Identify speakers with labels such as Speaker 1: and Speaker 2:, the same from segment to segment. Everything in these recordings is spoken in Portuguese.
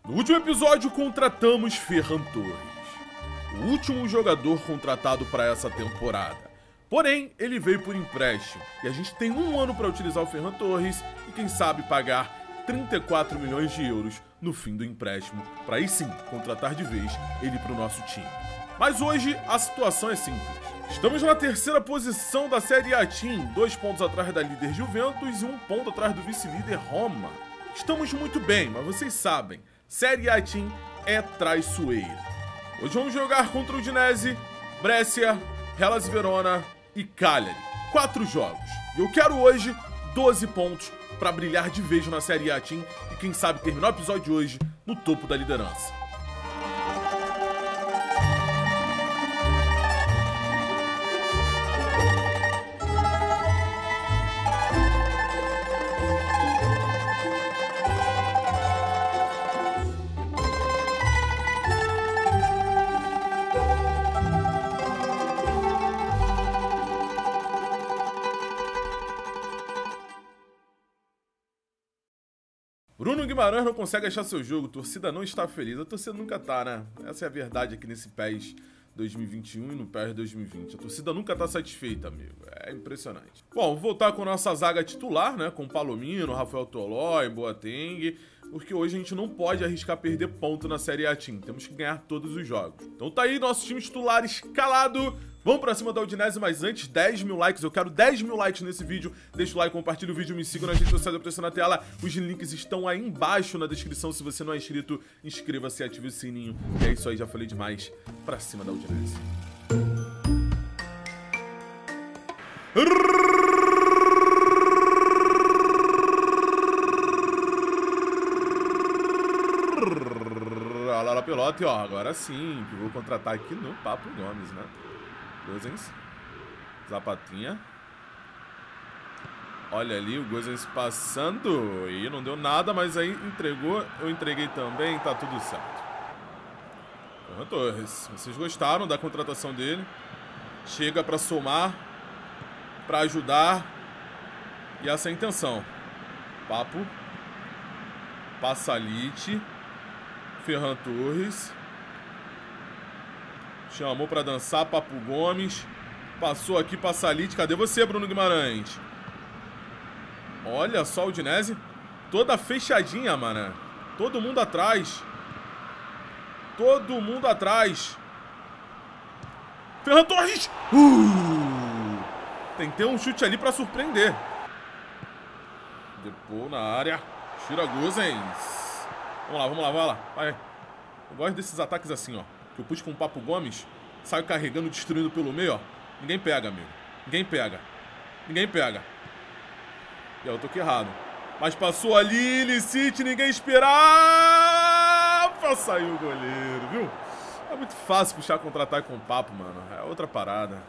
Speaker 1: No último episódio, contratamos Ferran Torres, o último jogador contratado para essa temporada. Porém, ele veio por empréstimo e a gente tem um ano para utilizar o Ferran Torres e quem sabe pagar 34 milhões de euros no fim do empréstimo, para aí sim contratar de vez ele para o nosso time. Mas hoje a situação é simples. Estamos na terceira posição da Série A Team, 2 pontos atrás da líder Juventus e 1 ponto atrás do vice-líder Roma. Estamos muito bem, mas vocês sabem, Série A Team é traiçoeira. Hoje vamos jogar contra o Udinese, Brescia, Hellas Verona e Cagliari. 4 jogos. E eu quero hoje 12 pontos para brilhar de vez na Série A Team e quem sabe terminar o episódio de hoje no topo da liderança. Bruno Guimarães não consegue achar seu jogo, a torcida não está feliz. A torcida nunca tá, né? Essa é a verdade aqui nesse PES 2021 e no PES 2020. A torcida nunca tá satisfeita, amigo. É impressionante. Bom, vou voltar com a nossa zaga titular, né? Com Palomino, Rafael Tolói, Boateng. Porque hoje a gente não pode arriscar perder ponto na Série A Team. Temos que ganhar todos os jogos. Então tá aí, nosso time titular escalado. Vamos pra cima da Udinese, mas antes, 10 mil likes. Eu quero 10 mil likes nesse vídeo. Deixa o like, compartilha o vídeo, me siga nas redes sociais, aparecendo na tela. Os links estão aí embaixo na descrição. Se você não é inscrito, inscreva-se e ative o sininho. E é isso aí, já falei demais. Pra cima da Udinese. Olha lá a pelota e ó, agora sim, que vou contratar aqui no Papo Gomes, né? Gozens, Zapatinha. Olha ali o Gozens passando. E não deu nada, mas aí entregou. Eu entreguei também, tá tudo certo. Ferran Torres, vocês gostaram da contratação dele. Chega pra somar, pra ajudar. E essa é a intenção. Papo. Passalite. Ferran Torres. Chamou pra dançar, Papo Gomes. Passou aqui, Passalite. Cadê você, Bruno Guimarães? Olha só o Udinese. Toda fechadinha, mano. Todo mundo atrás. Todo mundo atrás. Ferran Torres! Tem que ter um chute ali pra surpreender. Depois na área. Tira Gozens. Vamos lá, vamos lá, vamos lá. Vai. Eu gosto desses ataques assim, ó. Que eu puxo com o Papo Gomes, saio carregando, destruindo pelo meio, ó. Ninguém pega, amigo. Ninguém pega. Ninguém pega. E eu tô aqui errado. Mas passou ali, Licite, ninguém esperava. Saiu o goleiro, viu? É muito fácil puxar contra-ataque com o Papo, mano. É outra parada.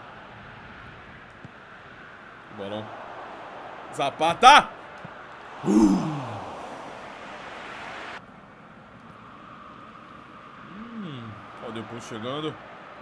Speaker 1: Bolão. Zapata! Ó, depois chegando.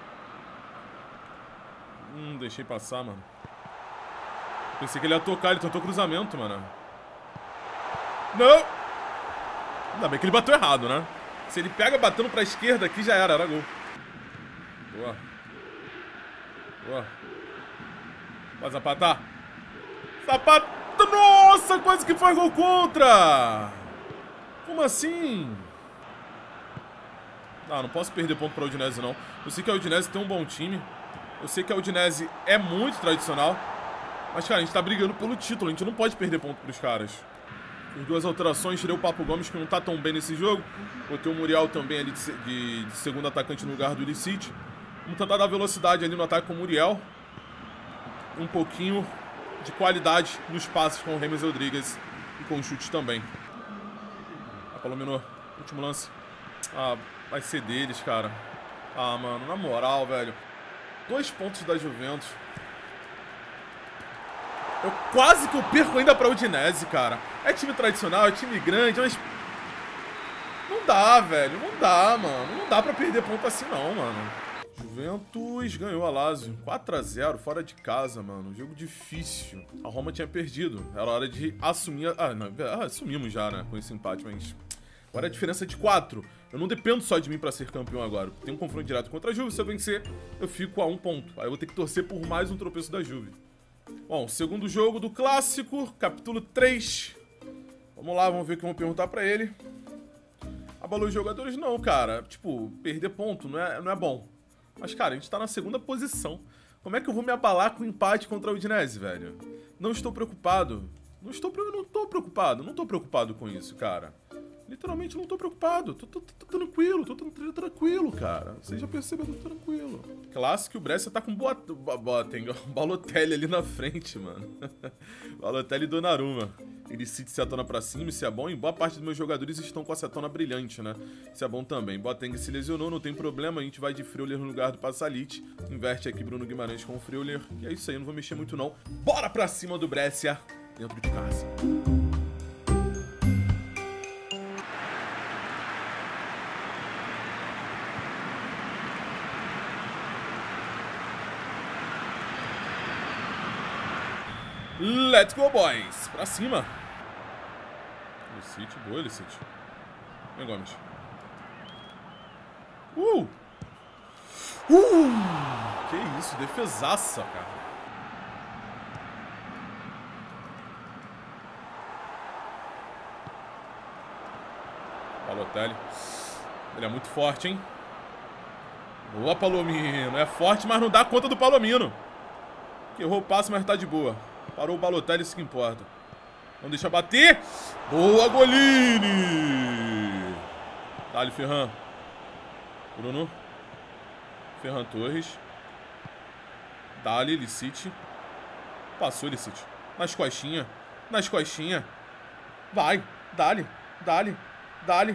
Speaker 1: Deixei passar, mano. Pensei que ele ia tocar, ele tentou cruzamento, mano. Não! Ainda bem que ele bateu errado, né? Se ele pega batendo pra esquerda aqui, já era gol. Boa. Boa. Vai, Zapata. Zapata! Nossa, quase que foi gol contra! Como assim? Não posso perder ponto pra Udinese, não. Eu sei que a Udinese tem um bom time. Eu sei que a Udinese é muito tradicional. Mas, cara, a gente tá brigando pelo título. A gente não pode perder ponto pros caras. Fiz 2 alterações. Tirei o Papo Gomes, que não tá tão bem nesse jogo. Botei o Muriel também ali de segundo atacante no lugar do Licite. Vamos tentar dar velocidade ali no ataque com o Muriel. Um pouquinho de qualidade nos passes com o James Rodrigues. E com chutes também. Palomino, último lance. Vai ser deles, cara. Mano, na moral, velho. 2 pontos da Juventus. Eu quase que eu perco ainda pra Udinese, cara. É time tradicional, é time grande, mas... Não dá, velho. Não dá, mano. Não dá pra perder ponto assim, não, mano. Juventus ganhou a Lazio 4-0 fora de casa, mano. Jogo difícil. A Roma tinha perdido. Era hora de assumir... assumimos já, né? Com esse empate, mas... Agora a diferença é de 4. Eu não dependo só de mim pra ser campeão agora. Tem um confronto direto contra a Juve, se eu vencer, eu fico a 1 ponto. Aí eu vou ter que torcer por mais um tropeço da Juve. Bom, segundo jogo do Clássico, capítulo 3. Vamos lá, vamos ver o que eu vou perguntar pra ele. Abalou os jogadores? Não, cara. Tipo, perder ponto não é bom. Mas, cara, a gente tá na segunda posição. Como é que eu vou me abalar com o empate contra a Udinese, velho? Não estou preocupado. Não tô preocupado com isso, cara. Literalmente não tô preocupado. Tô tranquilo, cara. Vocês já perceberam, tô tranquilo. Clássico, o Brescia tá com Balotelli ali na frente, mano. Balotelli e Donnarumma. Ele se acetona pra cima, isso é bom. E boa parte dos meus jogadores estão com a acetona brilhante, né? Isso é bom também. Boateng se lesionou, não tem problema. A gente vai de Freuler no lugar do Passalit. Inverte aqui Bruno Guimarães com o Freuler. E é isso aí, eu não vou mexer muito não. Bora pra cima do Brescia, dentro de casa. Let's go, boys! Pra cima! Licite, boa, Licite. Vem, Gomes. Que isso, defesaça, cara. Balotelli. Ele é muito forte, hein? Boa, Palomino. É forte, mas não dá conta do Palomino. Que errou o passe, mas tá de boa. Parou o Balotelli, isso que importa. Não deixa bater. Boa, Golini. Dá-lhe, Ferran. Bruno. Ferran Torres. Dá-lhe, Licite. Passou, Licite. Nas costinhas. Nas costinhas. Vai. Dá-lhe. Dá-lhe. Dá-lhe.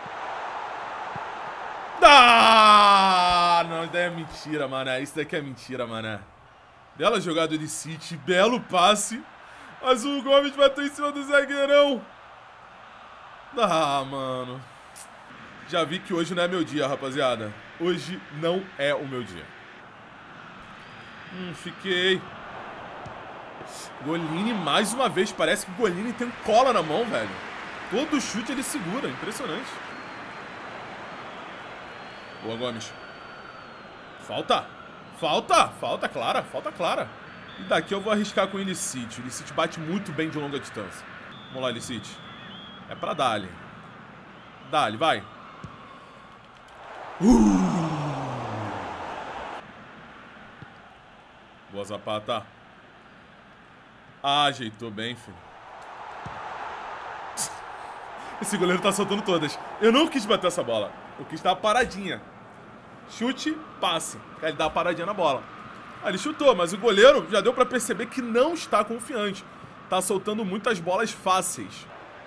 Speaker 1: Dá! Não, isso daí é mentira, mané. Isso daqui é mentira, mané. Bela jogada de City, belo passe. Mas o Gomes bateu em cima do zagueirão. Ah, mano. Já vi que hoje não é meu dia, rapaziada. Hoje não é o meu dia. Fiquei. Golini mais uma vez. Parece que o Golini tem cola na mão, velho. Todo chute ele segura. Impressionante. Boa, Gomes. Falta. Falta clara, falta clara. E daqui eu vou arriscar com o Illicite. O Illicite bate muito bem de longa distância. Vamos lá, Illicite. É pra Dali. Dali, vai. Boa, Zapata. Ajeitou bem, filho. Esse goleiro tá soltando todas. Eu não quis bater essa bola. Eu quis dar uma paradinha. Chute, passe. Ele dá uma paradinha na bola. Ele chutou, mas o goleiro já deu pra perceber que não está confiante. Tá soltando muitas bolas fáceis.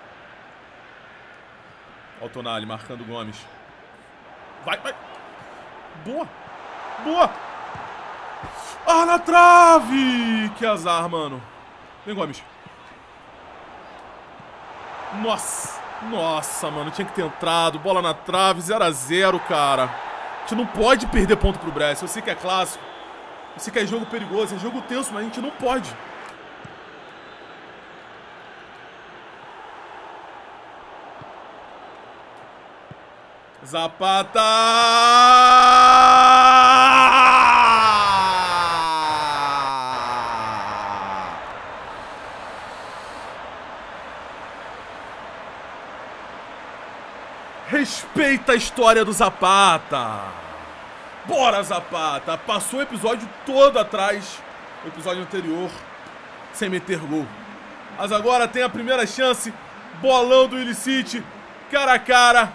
Speaker 1: Olha o Tonali marcando o Gomes. Vai. Boa. Ah, na trave! Que azar, mano. Vem, Gomes. Nossa, mano. Tinha que ter entrado. Bola na trave. 0 a 0, cara. A gente não pode perder ponto pro Brescia. Eu sei que é clássico. Eu sei que é jogo perigoso. É jogo tenso, mas a gente não pode. Zapata! Respeita a história do Zapata. Bora, Zapata. Passou o episódio todo atrás, o episódio anterior, sem meter gol. Mas agora tem a primeira chance. Bolão do Illicite. Cara a cara.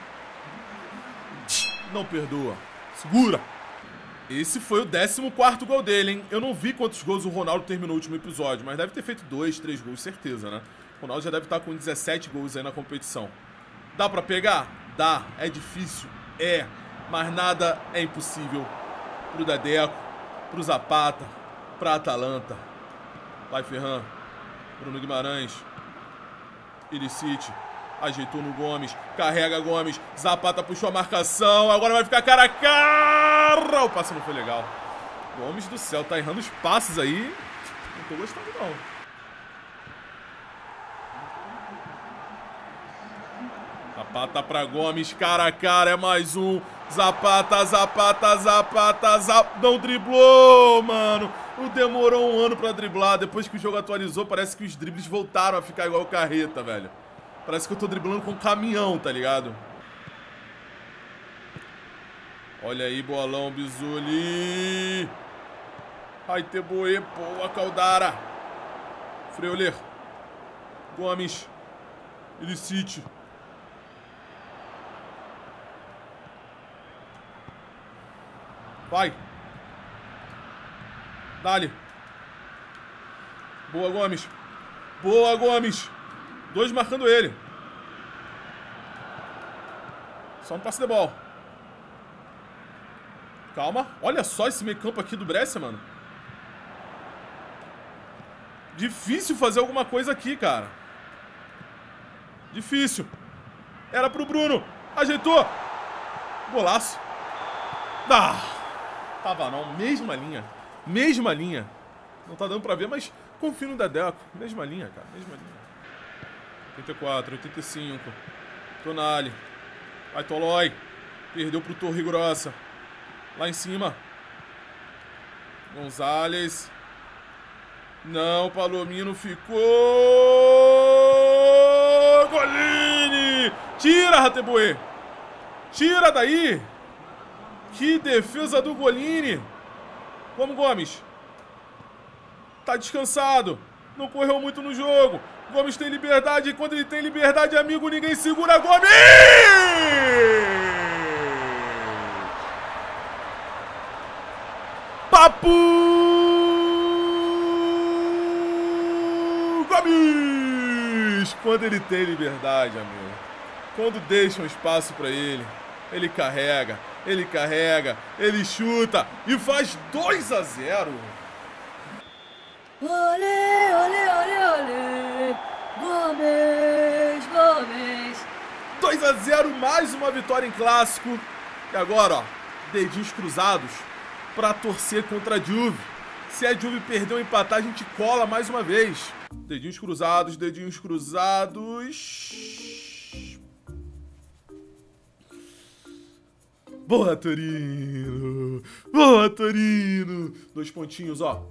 Speaker 1: Não perdoa. Segura. Esse foi o 14º gol dele, hein? Eu não vi quantos gols o Ronaldo terminou no último episódio, mas deve ter feito 2, 3 gols, certeza, né? O Ronaldo já deve estar com 17 gols aí na competição. Dá pra pegar? Dá. É difícil? É. Mas nada é impossível pro Dedeco, pro Zapata, pra Atalanta. Vai, Ferran. Bruno Guimarães. Illicite. Ajeitou no Gomes. Carrega Gomes. Zapata puxou a marcação. Agora vai ficar cara a cara. O passe não foi legal. Gomes do céu. Tá errando os passes aí. Não tô gostando, não. Zapata pra Gomes, cara a cara, é mais um. Zapata. Não driblou, mano. Demorou um ano pra driblar. Depois que o jogo atualizou, parece que os dribles voltaram a ficar igual carreta, velho. Parece que eu tô driblando com um caminhão, tá ligado? Olha aí, bolão, Bizuli. Ai, Teboe, boa, Caldara. Freuler. Gomes. Illicite. Vai. Dali. Boa, Gomes. Boa, Gomes. 2 marcando ele. Só um passe de bola. Calma. Olha só esse meio campo aqui do Brescia, mano. Difícil fazer alguma coisa aqui, cara. Difícil. Era pro Bruno. Ajeitou. Golaço. Ah, tava não. Mesma linha. Mesma linha. Não tá dando pra ver, mas confio no Dedeco. Mesma linha, cara. Mesma linha. 84, 85. Tonali. Vai, Tolói. Perdeu pro Torre Grossa. Lá em cima. Gonzalez. Não, Palomino ficou. Golini! Tira, Rateboe! Tira daí! Que defesa do Golini! Vamos, Gomes. Tá descansado. Não correu muito no jogo. Gomes tem liberdade. E quando ele tem liberdade, amigo, ninguém segura Gomes! Papo! Gomes! Quando ele tem liberdade, amigo. Quando deixa um espaço pra ele, ele carrega, ele chuta e faz 2-0.
Speaker 2: Olê, olê, olê, olê. Gomes, Gomes.
Speaker 1: 2-0, mais uma vitória em clássico. E agora, ó, dedinhos cruzados pra torcer contra a Juve. Se a Juve perder ou empatar, a gente cola mais uma vez. Dedinhos cruzados, dedinhos cruzados. Boa, Torino! Boa, Torino! 2 pontinhos, ó.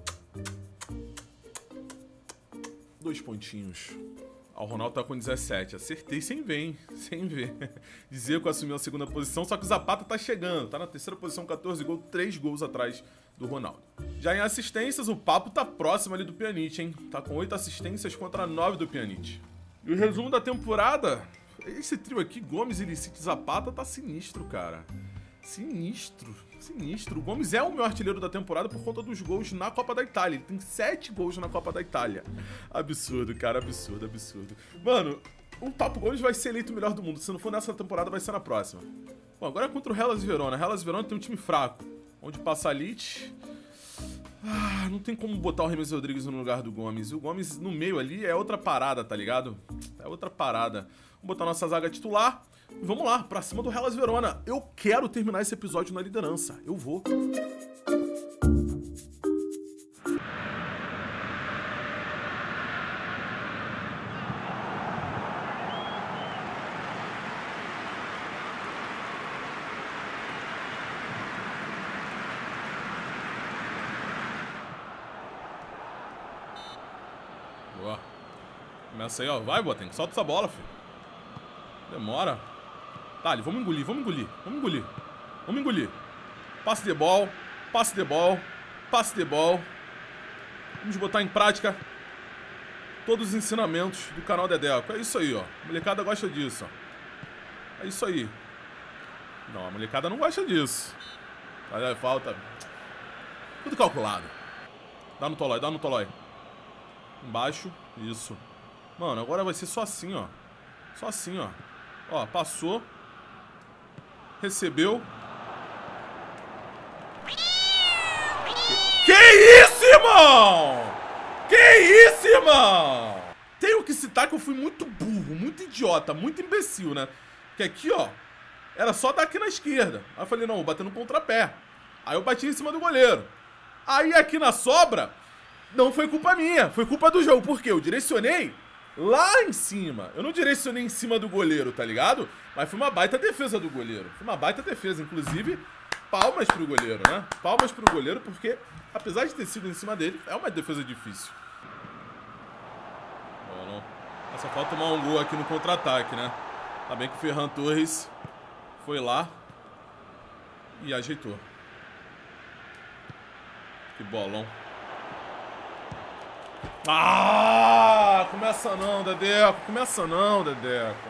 Speaker 1: 2 pontinhos. O Ronaldo tá com 17. Acertei sem ver, hein? Sem ver. Dizer que eu assumi a 2ª posição, só que o Zapata tá chegando. Tá na 3ª posição, 14 gols, 3 gols atrás do Ronaldo. Já em assistências, o Papo tá próximo ali do Pjanic, hein? Tá com 8 assistências contra 9 do Pjanic. E o resumo da temporada... Esse trio aqui, Gomes, Illicite e Zapata, tá sinistro, cara. Sinistro, sinistro. O Gomes é o meu artilheiro da temporada por conta dos gols na Copa da Itália. Ele tem 7 gols na Copa da Itália. Absurdo, cara, absurdo, absurdo. Mano, o Papo Gomes vai ser eleito o melhor do mundo. Se não for nessa temporada, vai ser na próxima. Bom, agora é contra o Hellas Verona. Hellas Verona tem um time fraco. Onde passa a Lich. Ah, não tem como botar o James Rodrigues no lugar do Gomes. E o Gomes no meio ali é outra parada, tá ligado? É outra parada. Vamos botar nossa zaga titular. E vamos lá, pra cima do Hellas Verona. Eu quero terminar esse episódio na liderança. Eu vou. Boa. Começa aí, ó. Vai, Boateng. Solta essa bola, filho. Demora. Tá, vamos engolir, vamos engolir. Vamos engolir. Vamos engolir. Passe de bola. Passe de bola. Passe de bola. Vamos botar em prática todos os ensinamentos do canal Dedeco. É isso aí, ó. A molecada gosta disso, ó. É isso aí. Não, a molecada não gosta disso. Aí falta. Tudo calculado. Dá no Tolói, dá no Tolói. Embaixo. Isso. Mano, agora vai ser só assim, ó. Só assim, ó. Ó, passou. Recebeu. Que isso, irmão? Que isso, irmão? Tenho que citar que eu fui muito burro, muito idiota, muito imbecil, né? Que aqui, ó, era só dar aqui na esquerda. Aí eu falei, não, vou bater no contrapé. Aí eu bati em cima do goleiro. Aí aqui na sobra, não foi culpa minha, foi culpa do jogo. Por quê? Eu direcionei Lá em cima. Eu não direcionei em cima do goleiro, tá ligado? Mas foi uma baita defesa do goleiro. Foi uma baita defesa, inclusive, palmas pro goleiro, né? Palmas pro goleiro, porque, apesar de ter sido em cima dele, é uma defesa difícil. Bom, não. Só falta tomar um gol aqui no contra-ataque, né? Tá bem que o Ferran Torres foi lá e ajeitou. Que bolão. Ah! Começa não, Dedeco. Começa não, Dedeco.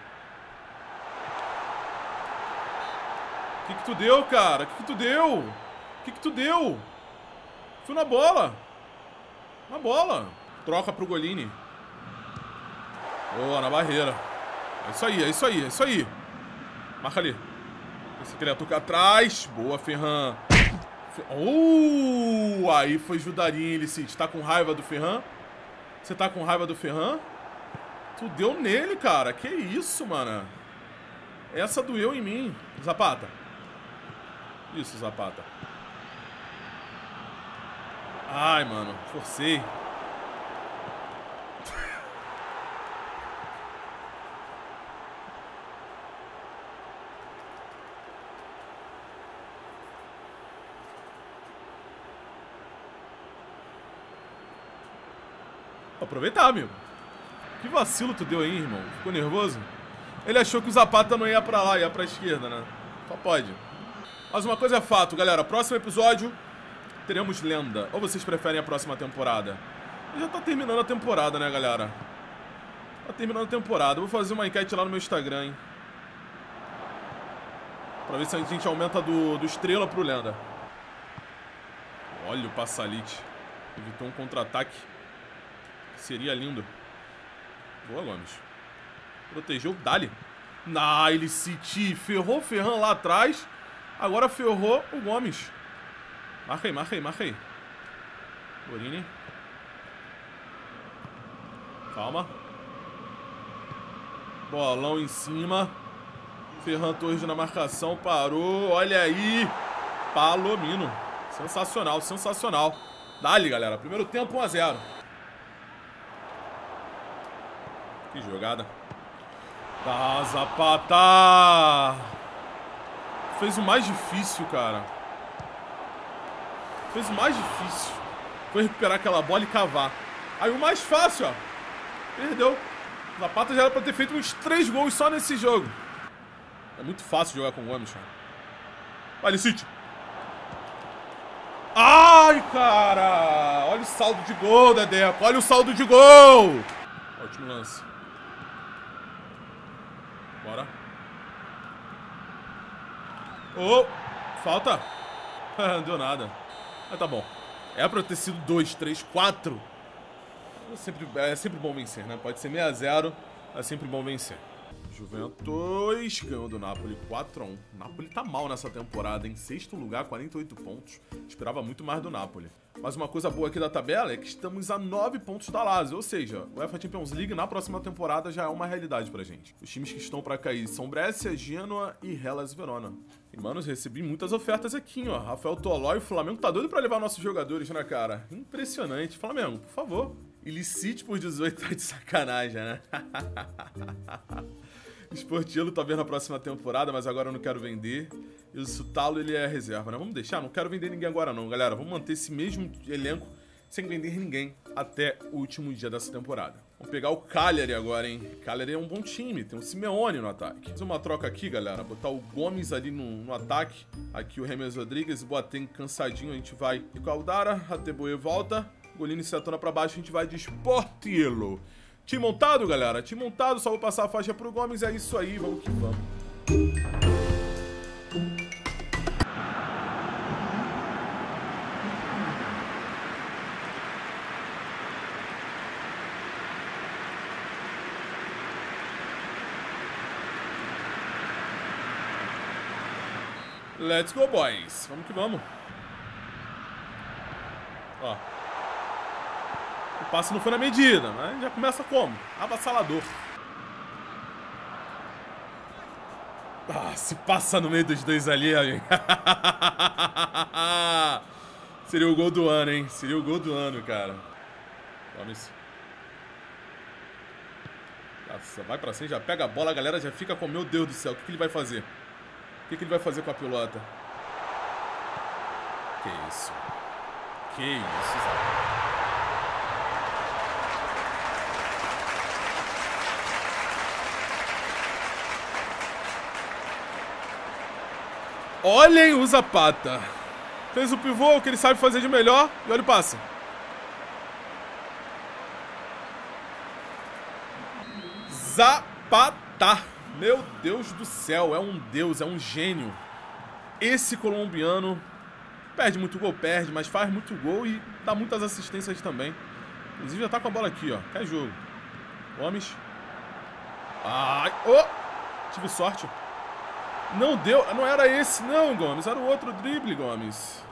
Speaker 1: O que tu deu, cara? O que tu deu? O que tu deu? Fui na bola. Na bola. Troca pro Golini. Boa, na barreira. É isso aí, é isso aí, é isso aí. Marca ali. Esse criatura atrás. Boa, Ferran. Aí foi Judarinho, Illicit. Tá com raiva do Ferran? Você tá com raiva do Ferran? Tu deu nele, cara. Que isso, mano. Essa doeu em mim. Zapata. Isso, Zapata. Ai, mano. Forcei. Aproveitar, amigo. Que vacilo tu deu aí, irmão. Ficou nervoso? Ele achou que o Zapata não ia pra lá, ia pra esquerda, né? Só pode. Mas uma coisa é fato, galera. Próximo episódio, teremos lenda. Ou vocês preferem a próxima temporada? Já tá terminando a temporada, né, galera? Tá terminando a temporada. Eu vou fazer uma enquete lá no meu Instagram, hein? Pra ver se a gente aumenta do estrela pro lenda. Olha o Passalit. Evitou um contra-ataque. Seria lindo. Boa, Gomes. Protegeu o Dali. Illicit. Ferrou o Ferran lá atrás. Agora ferrou o Gomes. Marca aí, marca aí, marca aí. Borini. Calma. Bolão em cima. Ferran Torres na marcação. Parou. Olha aí. Palomino. Sensacional, sensacional. Dali, galera. Primeiro tempo, 1 a 0. Que jogada. Tá, Zapata. Fez o mais difícil, cara. Fez o mais difícil. Foi recuperar aquela bola e cavar. Aí o mais fácil, ó. Perdeu. Zapata já era pra ter feito uns 3 gols só nesse jogo. É muito fácil jogar com o Gomes, cara. Vai, Illicit. Ai, cara. Olha o saldo de gol, Dedeco. Olha o saldo de gol. Ótimo lance. Bora. Oh, falta. Não deu nada. Mas tá bom. É pra ter sido 2, 3, 4. É sempre bom vencer, né? Pode ser 6 a 0. É sempre bom vencer. Juventus ganhou do Napoli 4 a 1. O Napoli tá mal nessa temporada, em 6º lugar, 48 pontos. Esperava muito mais do Napoli. Mas uma coisa boa aqui da tabela é que estamos a 9 pontos da Lazio, ou seja, o UEFA Champions League na próxima temporada já é uma realidade pra gente. Os times que estão pra cair são Brescia, Genoa e Hellas Verona. E, manos, recebi muitas ofertas aqui, ó. Rafael Tolói, o Flamengo tá doido pra levar nossos jogadores, né, cara? Impressionante. Flamengo, por favor. Illicit por 18 tá de sacanagem, né? Sportiello talvez na próxima temporada, mas agora eu não quero vender. E o Sutalo, ele é reserva, né? Vamos deixar? Não quero vender ninguém agora não, galera. Vamos manter esse mesmo elenco sem vender ninguém até o último dia dessa temporada. Vamos pegar o Cagliari agora, hein? Cagliari é um bom time, tem o Simeone no ataque. Fazer uma troca aqui, galera. Botar o Gomes ali no ataque. Aqui o James Rodrigues, Boateng cansadinho, a gente vai de Caldara. Ateboe volta. Golini setona pra baixo, a gente vai de Sportiello. Time montado, galera? Time montado, só vou passar a faixa pro Gomes, é isso aí, vamos que vamos. Let's go, boys. Vamos que vamos. Ó. O passe não foi na medida, mas já começa como? Avassalador. Ah, se passa no meio dos dois ali, amigo. Seria o gol do ano, hein? Seria o gol do ano, cara. Vamos. Nossa, vai pra cima, já pega a bola, a galera já fica com, meu Deus do céu, o que ele vai fazer? O que ele vai fazer com a pelota? Que isso? Que isso, Zé? Olhem o Zapata. Fez o pivô, o que ele sabe fazer de melhor, e olha o passe. Zapata. Meu Deus do céu, é um deus, é um gênio. Esse colombiano perde muito gol, perde, mas faz muito gol e dá muitas assistências também. Inclusive já tá com a bola aqui, ó. Quer jogo. Gomes. Ai, oh! Tive sorte. Não deu, não era esse não, Gomes. Era o outro drible, Gomes.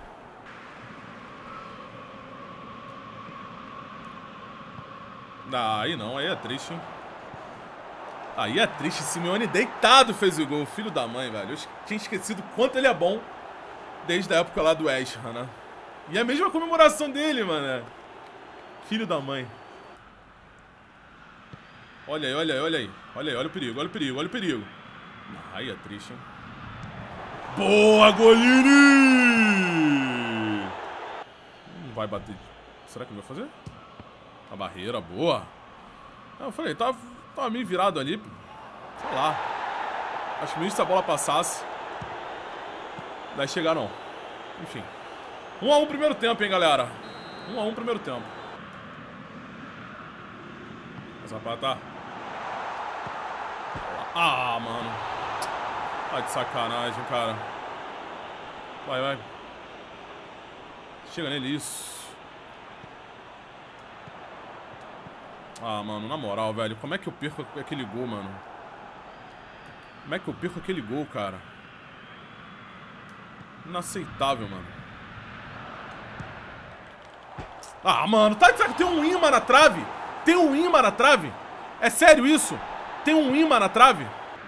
Speaker 1: Aí não, aí é triste, hein? Aí é triste, Simeone deitado fez o gol, filho da mãe, velho. Eu tinha esquecido quanto ele é bom desde a época lá do West Ham, né? E a mesma comemoração dele, mano. Filho da mãe. Olha aí, olha aí, olha aí. Olha aí, olha o perigo, olha o perigo, olha o perigo. Aí é triste, hein? Boa, Golini! Não vai bater. Será que ele vai fazer? A barreira, boa. Eu falei, tava meio virado ali. Sei lá. Acho que mesmo se a bola passasse, não vai chegar não. Enfim. 1 a 1 primeiro tempo, hein, galera. 1 a 1 primeiro tempo. Zapata. Ah, mano. Tá de sacanagem, cara. Vai, vai. Chega nele, isso. Ah, mano, na moral, velho. Como é que eu perco aquele gol, mano? Como é que eu perco aquele gol, cara? Inaceitável, mano. Ah, mano, tá de sacanagem. Tem um imã na trave? Tem um imã na trave? É sério isso? Tem um imã na trave?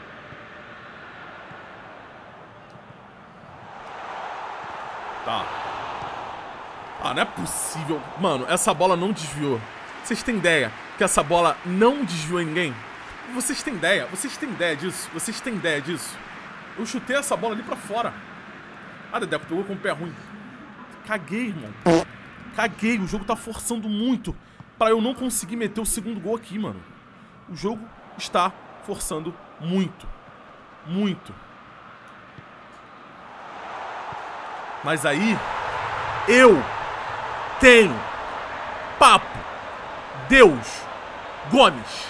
Speaker 1: Tá. Ah, não é possível. Mano, essa bola não desviou. Vocês têm ideia que essa bola não desviou ninguém? Vocês têm ideia? Vocês têm ideia disso? Vocês têm ideia disso? Eu chutei essa bola ali pra fora. Ah, Dedeco pegou com o pé ruim. Caguei, irmão. Caguei. O jogo tá forçando muito pra eu não conseguir meter o segundo gol aqui, mano. O jogo está forçando muito. Muito. Mas aí, eu tenho papo. Deus. Gomes.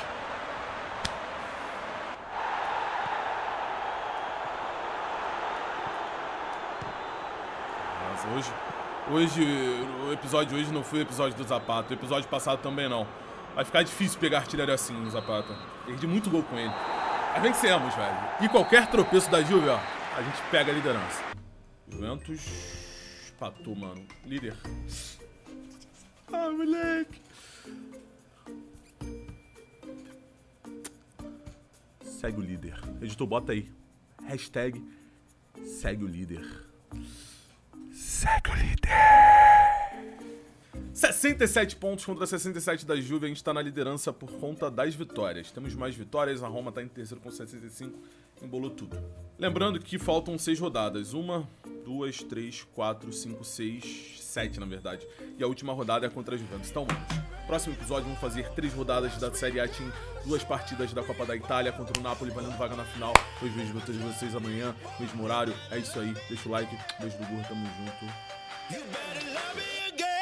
Speaker 1: Nossa, hoje, o episódio de hoje não foi o episódio do Zapata. O episódio passado também não. Vai ficar difícil pegar artilharia assim no Zapata. Perdi muito gol com ele. Mas vencemos, velho. E qualquer tropeço da Juve, ó, a gente pega a liderança. Juventus empatou, mano. Líder. Ah, moleque. Segue o líder. Editor, bota aí. Hashtag segue o líder. Segue o líder. 67 pontos contra 67 da Juve. A gente tá na liderança por conta das vitórias. Temos mais vitórias. A Roma tá em terceiro com 65. Embolou tudo. Lembrando que faltam 6 rodadas. 1, 2, 3, 4, 5, 6, 7 na verdade. E a última rodada é contra a Juventus. Então, mano, próximo episódio vamos fazer 3 rodadas da Série A Team, 2 partidas da Copa da Itália contra o Napoli, valendo vaga na final. Eu vejo vocês amanhã, mesmo horário. É isso aí. Deixa o like. Beijo do Burro, tamo junto.